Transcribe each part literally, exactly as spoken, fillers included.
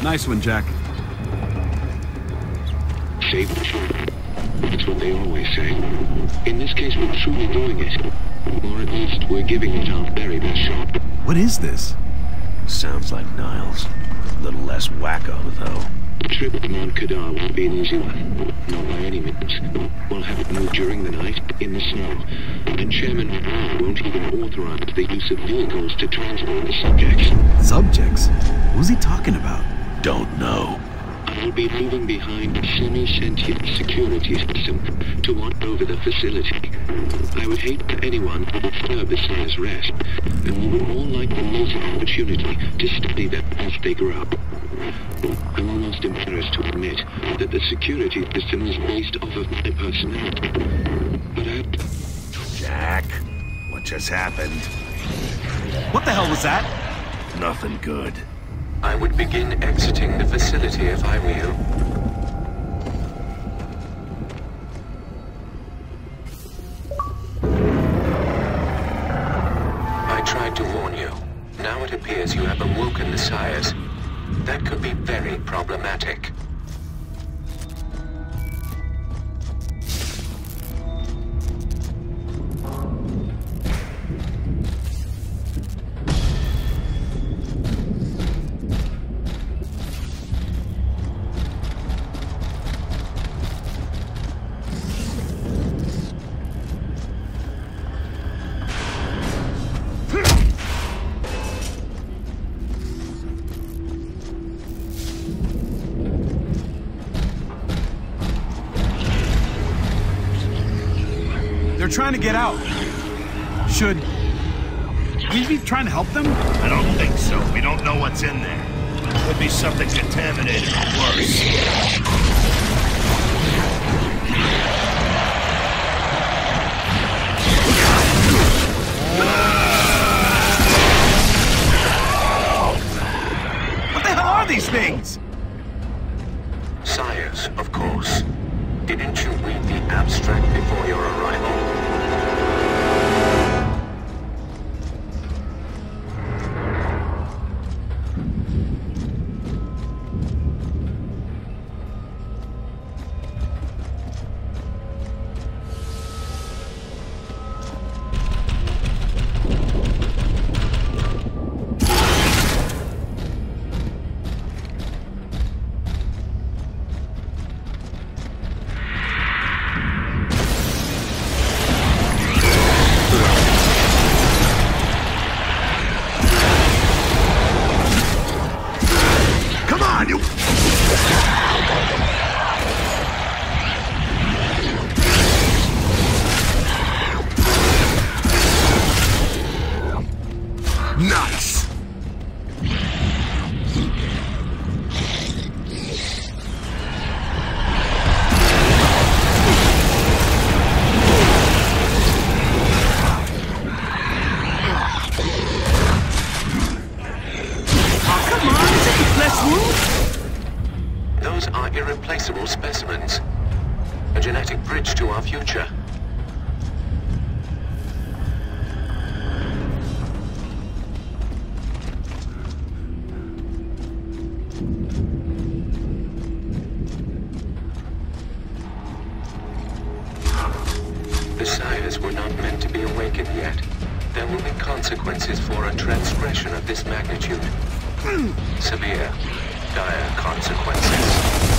Nice one, Jack. Save the shot. That's what they always say. In this case, we're truly doing it. Or at least, we're giving it our very best shot. What is this? Sounds like Niles. A little less wacko, though. The trip to Mount Kadar won't be an easy one. Not by any means. We'll have it move during the night, in the snow. And Chairman McGraw won't even authorize the use of vehicles to transport the subjects. Subjects? Who's he talking about? Don't know. I'll be moving behind a semi-sentient security system to watch over the facility. I would hate for anyone to disturb the Sire's rest, and we would all like the most opportunity to study them as they grow up. I'm almost embarrassed to admit that the security system is based off of my personality. But I... Jack, what just happened? What the hell was that? Nothing good. I would begin exiting the facility if I were you. I tried to warn you. Now it appears you have awoken the Sires. That could be very problematic. They're trying to get out. Should we be trying to help them? I don't think so. We don't know what's in there. Could be something contaminated or worse. What the hell are these things? Sires, of course. Didn't you read the abstract before your arrival? Nice! Those are irreplaceable specimens. A genetic bridge to our future. The Sires were not meant to be awakened yet. There will be consequences for a transgression of this magnitude. Severe, dire consequences.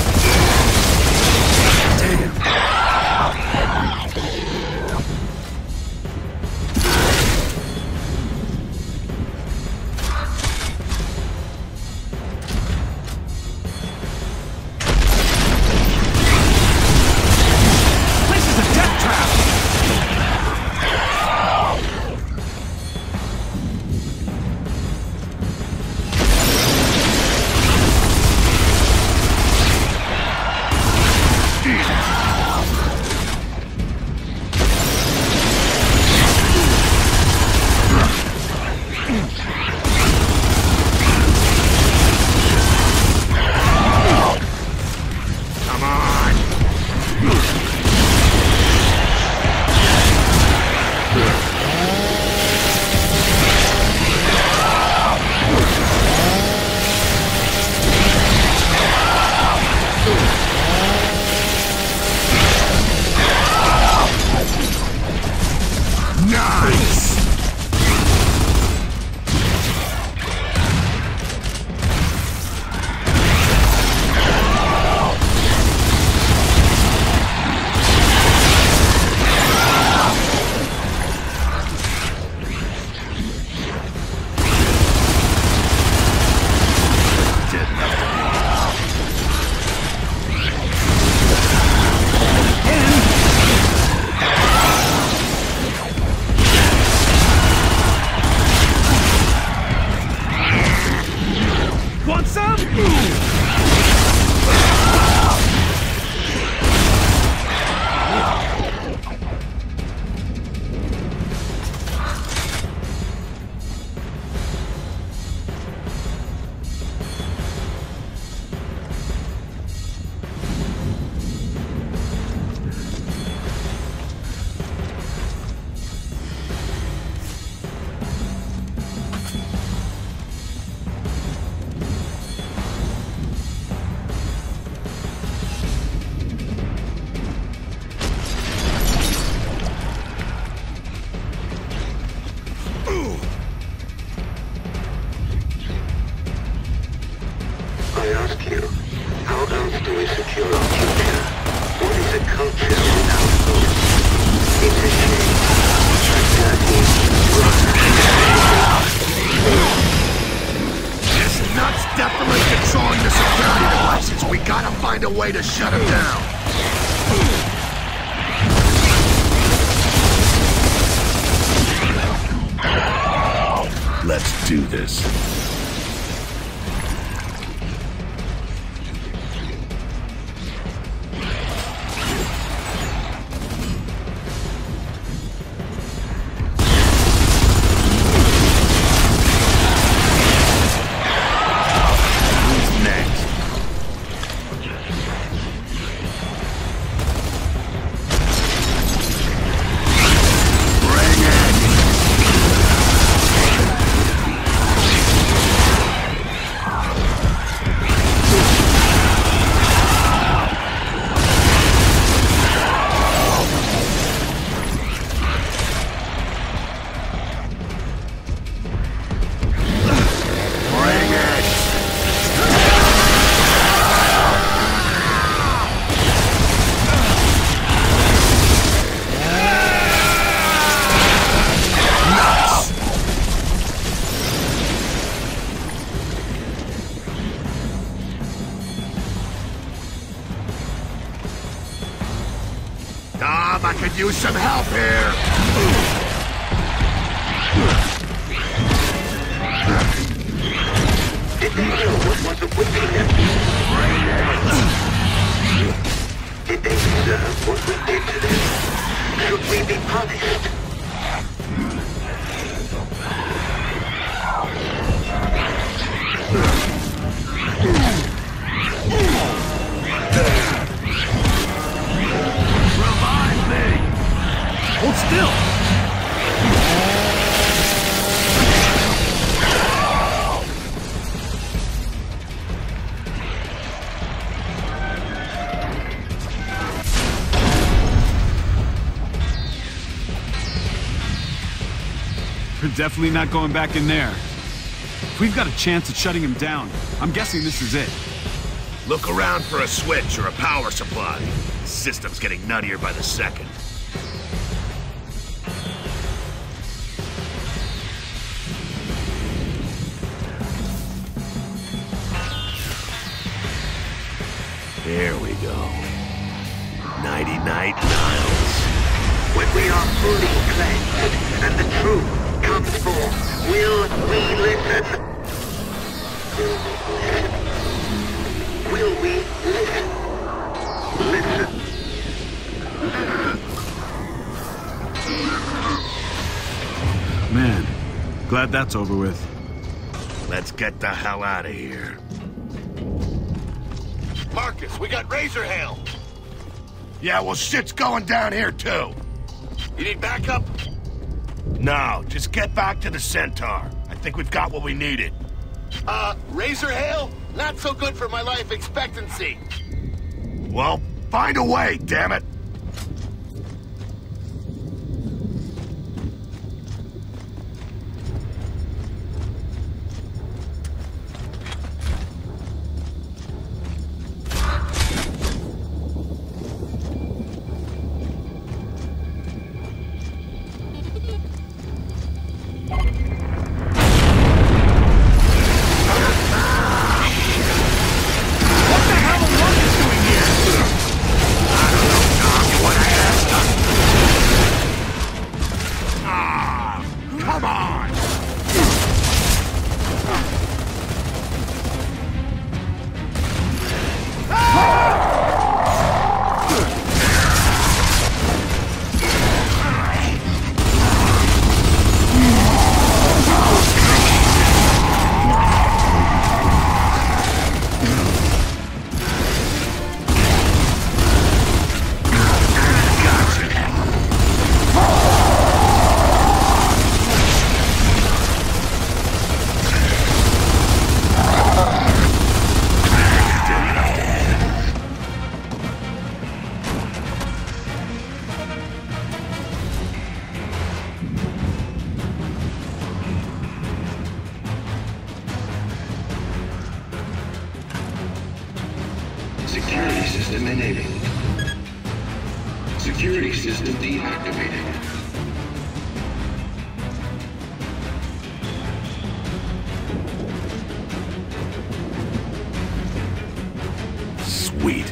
This is a death trap! I ask you, how else do we secure our future? What is a culture without hope? It's a shame. A dirty, This nut's definitely controlling the security devices. We gotta find a way to shut him down. Let's do this. Tom, I could use some help here. Did they know what was awaiting them? Did they deserve what we did to them? Should we be punished? Hold still! We're definitely not going back in there. If we've got a chance at shutting him down, I'm guessing this is it. Look around for a switch or a power supply. The system's getting nuttier by the second. There we go. Nighty-night, Niles. When we are fully cleansed and the truth comes forth, will we listen? Will we listen? Listen. Man, glad that's over with. Let's get the hell out of here. Marcus, we got Razor Hail! Yeah, well, shit's going down here, too. You need backup? No, just get back to the Centaur. I think we've got what we needed. Uh, Razor Hail? Not so good for my life expectancy. Well, find a way, damn it! What the hell are Marcus doing here? I don't know, Doc. system enabled. Security system deactivated. Sweet.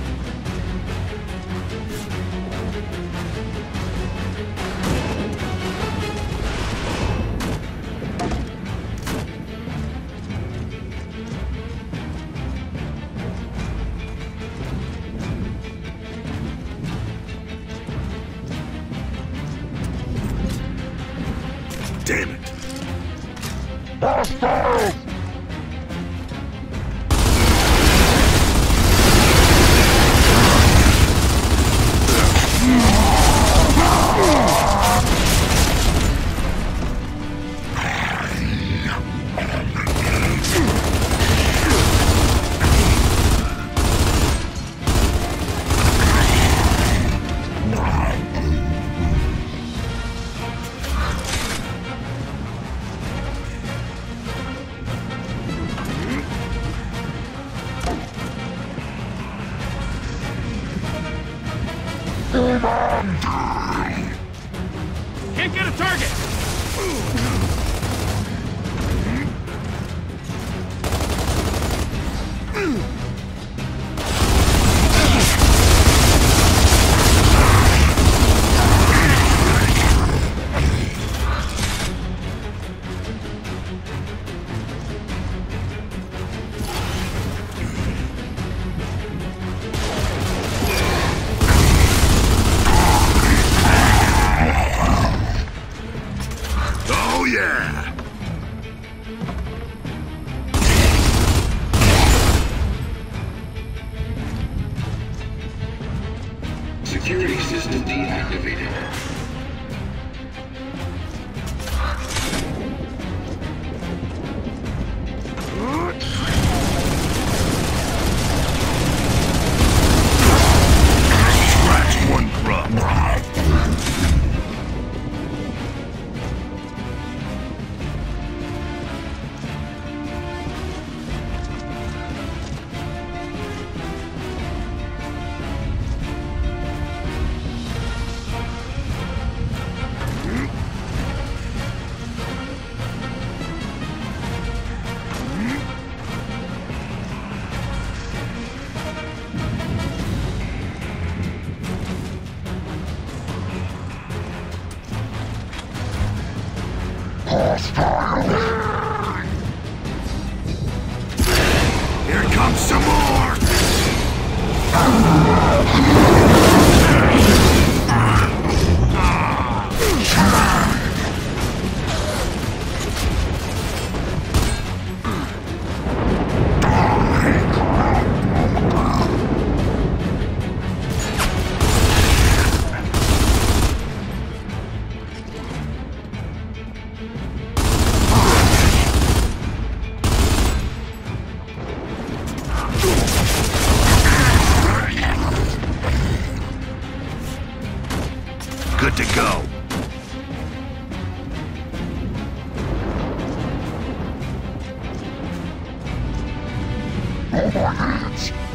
Damn it. Hostile! Can't get a target! Oh yeah! Security system deactivated. Scratch one crumb. Here comes some more! Good to go. Oh my hands!